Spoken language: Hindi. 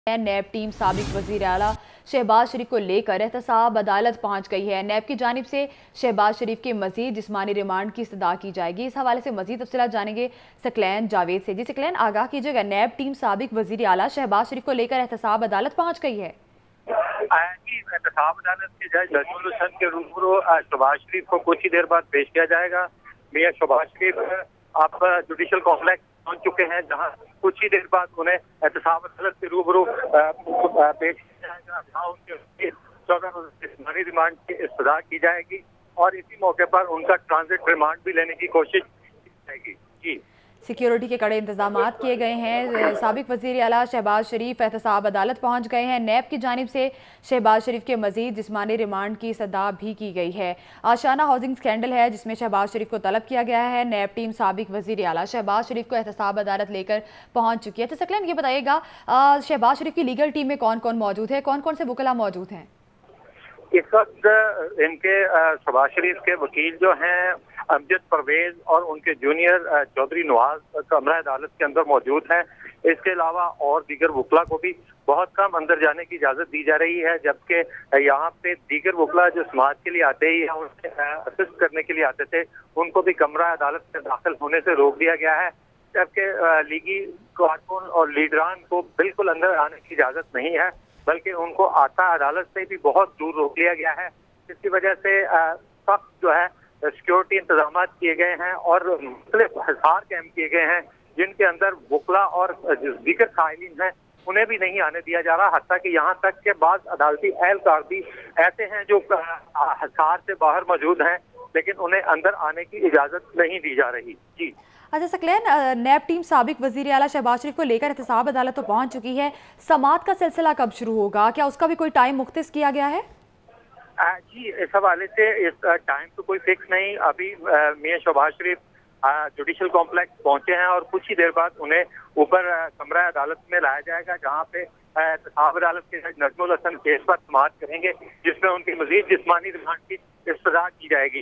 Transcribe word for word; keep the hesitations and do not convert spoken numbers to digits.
नैब टीम साबिक वज़ीर आला शहबाज शरीफ को लेकर एहतसाब अदालत पहुंच गई है। नैब की जानिब से शहबाज शरीफ के मजीद जिस्मानी रिमांड की इस्तदा की जाएगी। इस हवाले से मजीद तफसीलात जानेंगे सकलैन जावेद से। जी सकलैन, आगाह कीजिएगा, नैब टीम साबिक वज़ीर आला शहबाज शरीफ को लेकर एहतसाब अदालत पहुँच गई है। एहतसाब अदालत के जज नजमुल हसन के रूबरू शहबाज शरीफ को कुछ ही देर बाद पेश किया जाएगा। मियां शहबाज शरीफ आप जुडिशल कॉम्प्लेक्स पहुंच चुके हैं, जहां कुछ ही देर बाद उन्हें एहतसाब अदालत के रूबरू पेश किया जाएगा, जहां उनके चौदह रोज़ा जिस्मानी रिमांड की इस्तदा की जाएगी और इसी मौके पर उनका ट्रांजिट रिमांड भी लेने की कोशिश की जाएगी। जी, सिक्योरिटी के कड़े इंतजाम किए गए हैं। साबिक वज़ीर आला शहबाज शरीफ एहतसाब अदालत पहुंच गए हैं। नैब की जानिब से शहबाज शरीफ के मजीद जिस्मानी रिमांड की सदा भी की गई है। आशाना हाउसिंग स्कैंडल है जिसमें शहबाज शरीफ को तलब किया गया है। नैब टीम साबिक वज़ीर आला शहबाज शरीफ को एहतसाब अदालत लेकर पहुँच चुकी है। तो सकलैन, ये बताइएगा, शहबाज शरीफ की लीगल टीम में कौन कौन मौजूद है, कौन कौन से वकला मौजूद हैं? इस वक्त इनके शहबाज शरीफ के वकील जो हैं अमजद परवेज और उनके जूनियर चौधरी नवाज कमरा अदालत के अंदर मौजूद हैं। इसके अलावा और दीगर वकला को भी बहुत कम अंदर जाने की इजाज़त दी जा रही है, जबकि यहाँ पे दीगर वकला जो समाज के लिए आते ही या उनसे असिस्ट करने के लिए आते थे, उनको भी कमरा अदालत में दाखिल होने से रोक दिया गया है। जबकि लीगी कारकुन और लीडरान को बिल्कुल अंदर आने की इजाज़त नहीं है, बल्कि उनको आता अदालत से भी बहुत दूर रोक लिया गया है। इसकी वजह से सख्त जो है सिक्योरिटी इंतजाम किए गए हैं और मुख्तलिफ हिसार कैंप किए गए हैं, जिनके अंदर वकला और दीगर कायलीन हैं उन्हें भी नहीं आने दिया जा रहा। हत्ता कि यहाँ तक के बाद अदालती एहलकार भी ऐसे हैं जो हिसार से बाहर मौजूद हैं, लेकिन उन्हें अंदर आने की इजाज़त नहीं दी जा रही। जी, अच्छा सकलैन, नैब टीम साबिक वज़ीर आला शहबाज शरीफ को लेकर एहतसाब अदालत तो पहुंच चुकी है। समाअत का सिलसिला कब शुरू होगा? क्या उसका भी कोई टाइम मुख्तस किया गया है? जी, इस हवाले से इस टाइम तो कोई फिक्स नहीं। अभी मियां शहबाज शरीफ जुडिशल कॉम्प्लेक्स पहुंचे हैं और कुछ ही देर बाद उन्हें ऊपर कमरा अदालत में लाया जाएगा, जहां पे एहतसाब अदालत के जज नजमुल हसन केस पर समाअत करेंगे, जिसमें उनकी मजीद जिस्मानी रिमांड की इस्तदा की जाएगी।